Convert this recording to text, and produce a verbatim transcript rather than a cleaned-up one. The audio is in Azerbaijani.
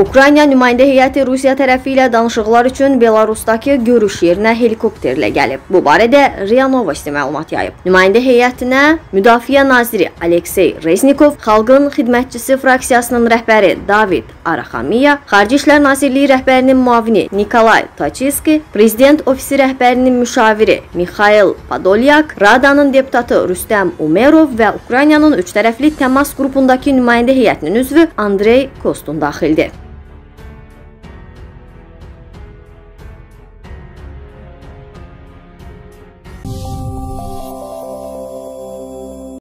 Ukrayna nümayəndə heyəti Rusiya tərəfi ilə danışıqlar üçün Belarusdakı görüş yerinə helikopterlə gəlib. Bu barədə RIA Novosti məlumat yayıb. Nümayəndə heyətinə Müdafiə naziri Aleksey Reznikov, Xalqın Xidmətçisi fraksiyasının rəhbəri David Araxamiya, Xarici İşlər Nazirliyi rəhbərinin müavini Nikolay Taçiski, Prezident Ofisi rəhbərinin müşaviri Mikhail Podolyak, Radanın deputatı Rüstəm Umerov və Ukraynanın üç tərəfli təmas qrupundakı nümayəndə heyətinin üzvü Andrey Kostun daxildir.